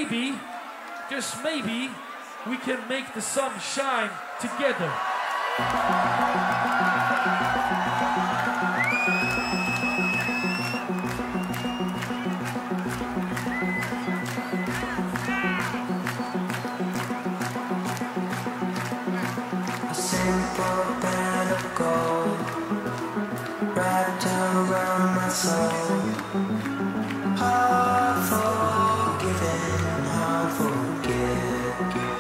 maybe, just maybe, we can make the sun shine together. A simple band of gold wrapped around my soul. Heart forgiven, heart forgive.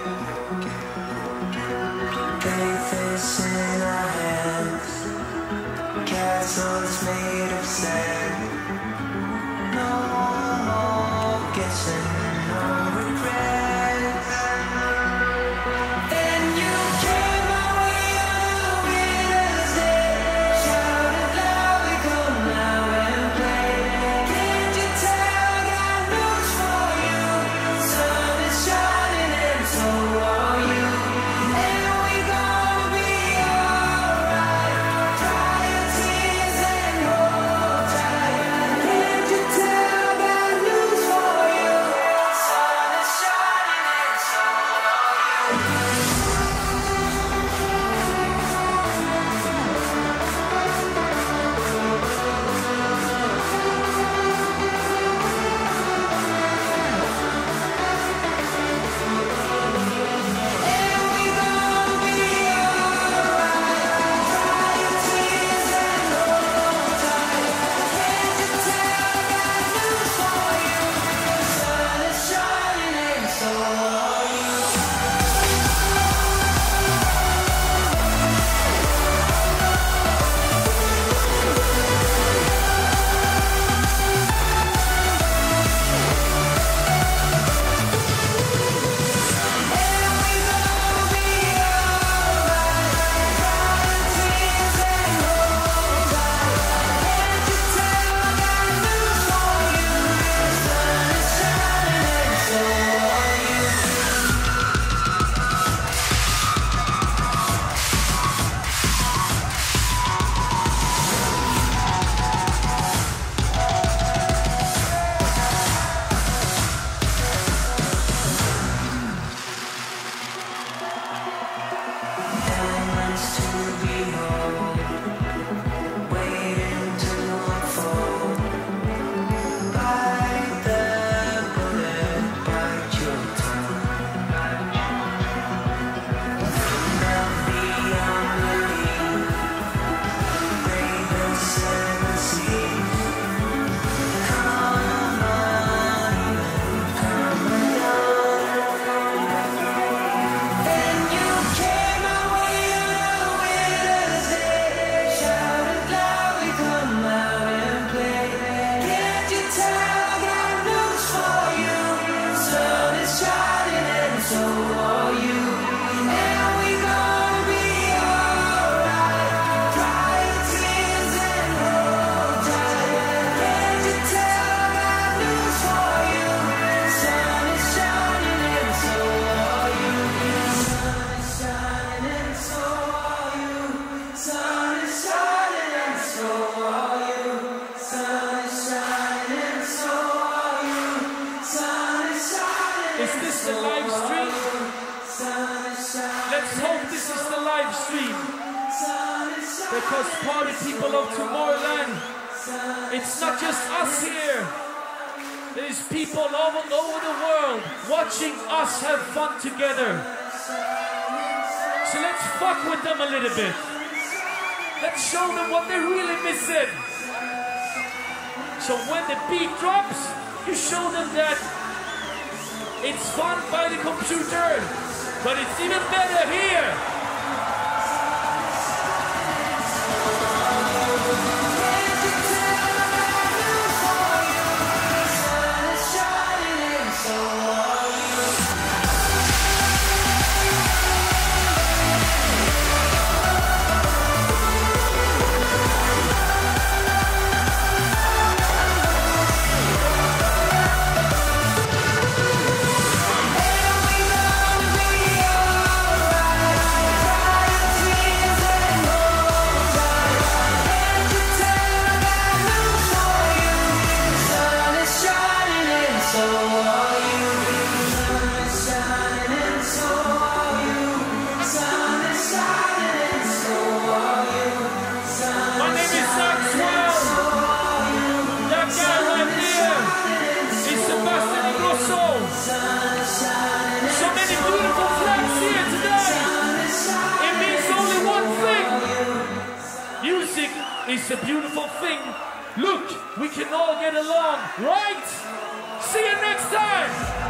Faith is in our hands, castles made of sand. No more guessing, no regrets. Then you came my way on a winter's day. Shouted loud, we come now and play. Can't you tell I got news for you? Sun is shining and so are you. And we gonna be alright. Dry your tears and hold tight. Can't you tell I got news for you? Sun is shining and so are you. Is this the live stream? Let's hope this is the live stream. Because party people of Tomorrowland, it's not just us here. There's people all over the world watching us have fun together. So let's fuck with them a little bit. Let's show them what they're really missing. So when the beat drops, you show them that it's fun by the computer, but it's even better here. And we gonna be alright. it's a beautiful thing. Look, we can all get along, right? See you next time.